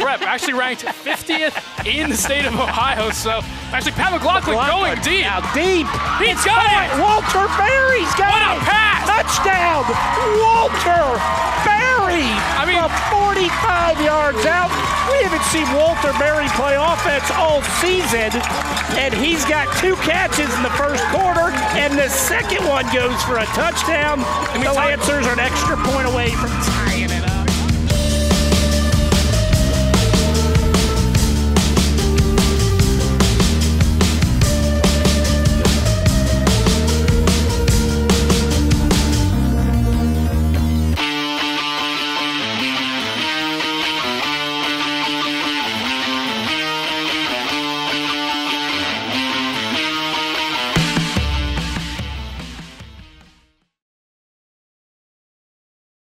prep, actually ranked 50th in the state of Ohio. So actually Pat McLaughlin going deep. Now deep. He's got it. Walter Berry's got What a it. pass. Touchdown. Walter Berry. I mean, from 45 yards out. We haven't seen Walter Berry play offense all season, and he's got 2 catches in the first quarter, and the second one goes for a touchdown. The Lancers are an extra point away from tying.